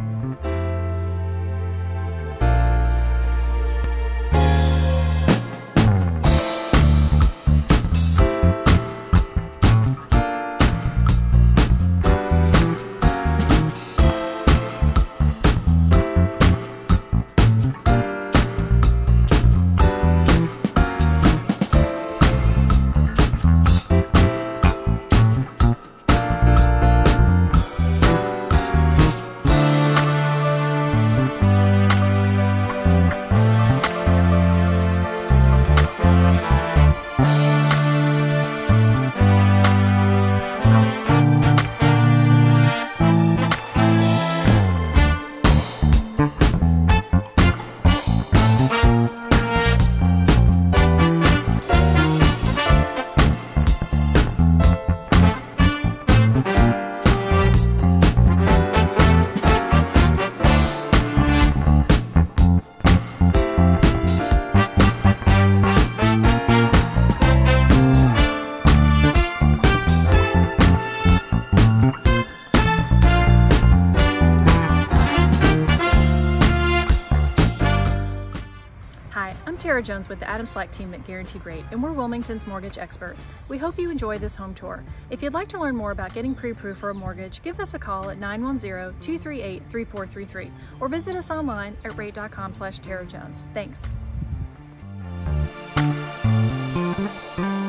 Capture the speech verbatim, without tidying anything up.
Tara Jones with the Adam Slack team at Guaranteed Rate, and we're Wilmington's mortgage experts. We hope you enjoy this home tour. If you'd like to learn more about getting pre-approved for a mortgage, give us a call at nine one zero, two three eight, three four three three or visit us online at rate dot com slash Tara Jones. Thanks.